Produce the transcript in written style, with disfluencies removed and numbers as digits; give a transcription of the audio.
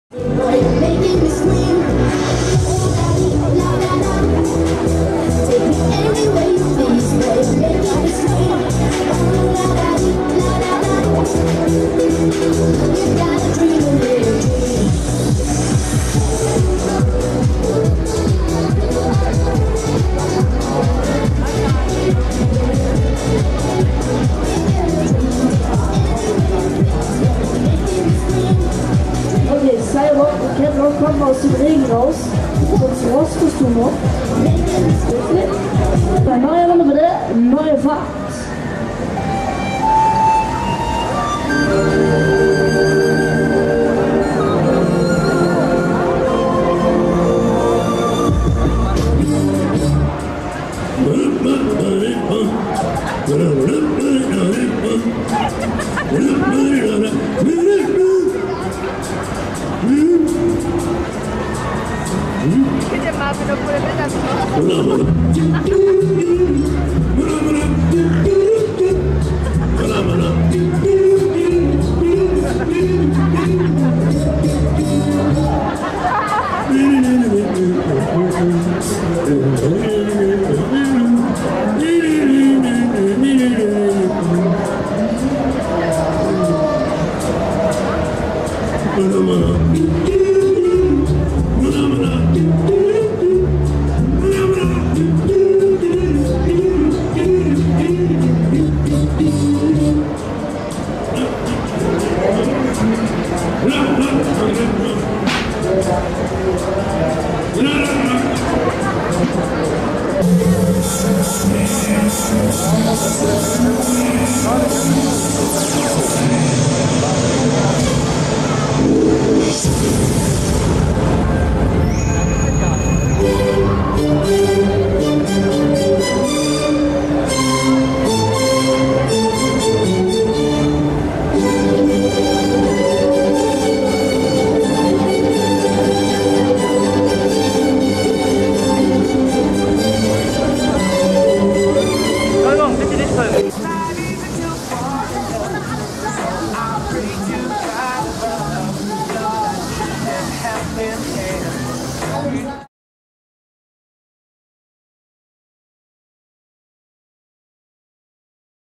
Making me scream. Take me anywhere you please, baby. Making me scream. You gotta dream a little dream. Okay, Cyrock, Catwalk kommen aus dem Regen raus. Sonst rostest du noch. Bei neuer Runde bitte, neue Fahrt. Bitte mal, wenn du coole Bilder machst. Come on.